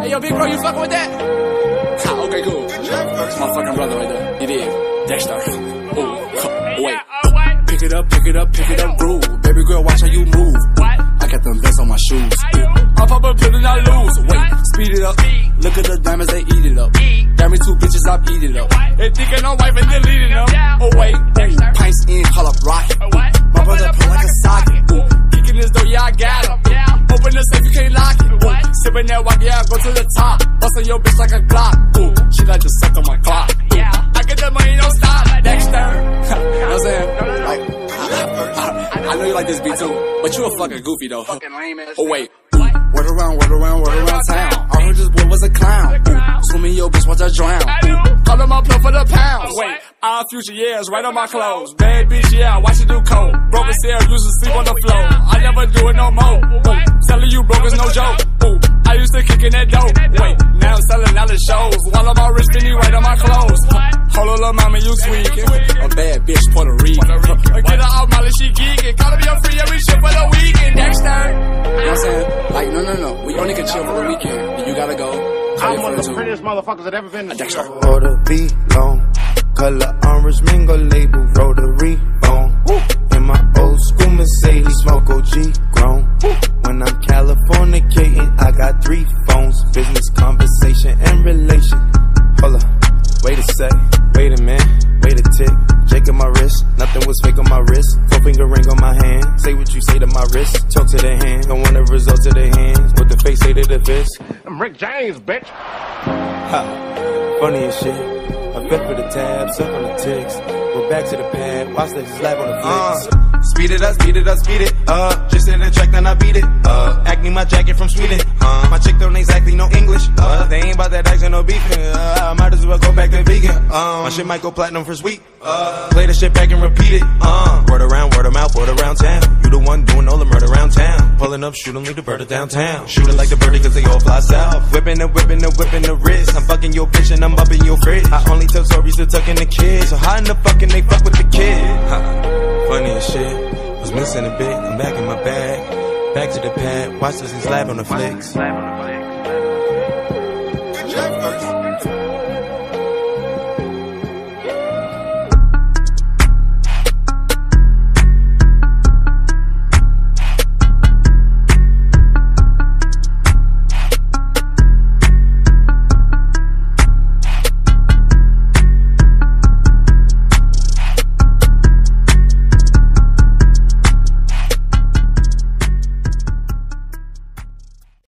Hey, yo, big bro, you fucking with that? Ha, okay, cool. That's my fucking brother right there. You did. Dexter. Ooh, wait. Pick it up, groove. Baby girl, watch how you move. I got them vents on my shoes. I pop a pill and I lose. Wait, speed it up. Look at the diamonds, they eat it up. Got me 2 bitches, I beat it up. They thinking I'm wife and deleting them. Oh wait, pints in, call up rocket. My brother pull like a socket. Kicking this door, yeah, I got him. Open the safe, you can't lock it. Sipping that walk, yeah, I go to the top. Bustin' your bitch like a Glock. She like to suck on my clock. I get the money, don't stop. Dexter. You know what I'm saying? Like, I know you like this beat too, but you a fucking goofy though. Fucking lame ass. Oh wait. Word around town. I heard this boy was a clown. Swim in your bitch, watch her drown. Call him up for the pounds. Wait, our future years right on my clothes. Bad bitch, yeah, watch you do coke. Broke as hell, used to sleep on the floor. I never do it no more. Telling you broke is no joke. I used to kick in that dope. Wait, now I'm selling out the shows. While I'm all rich, Fendi right on my clothes. Hold on, little mama, you tweaking. A bad bitch, Puerto Rican. Get her out, Molly, she geeking. Call me a free every shit for the weekend. Dexter. You know what I'm saying? Like, no. We only can chill for the weekend. And you gotta go. I'm one of the prettiest motherfuckers that ever been to Dexter. Order be long. Color orange mango label rotary phone. In my old school Mercedes, smoke OG grown. When I'm Californicating, I got 3 phones. Business, conversation, and relation. Hold up, wait a sec, wait a minute, wait a tick. Shaking my wrist, nothing was fake on my wrist. 4-finger ring on my hand. Say what you say to my wrist. Talk to the hand, don't want the results of the hands. What the face say to the fist. I'm Rick James, bitch. Ha, funny as shit. I bet for the tabs, up on the ticks. Go back to the pad, watch the slap on the flicks. Speed it up. Just in the track, then I beat it. Acne my jacket from Sweden. My chick don't exactly know English. They ain't about that action, no beefing. I might as well go back to vegan. My shit might go platinum for sweet. Play the shit back and repeat it. Word around, word of mouth, word around town. You the one doing all the murder around town. Pulling up, shooting, leave the bird downtown. Shooting like the birdie cause they all fly south. Whipping the wrist. I'm fucking your bitch and I'm up in your fridge. I only tell stories to tuck in the kids. So how in the fuck can they fuck with the kid? Funny as shit. Was missing a bit, I'm back in my bag. Back to the pad, watch this and slap on the flicks. Good job,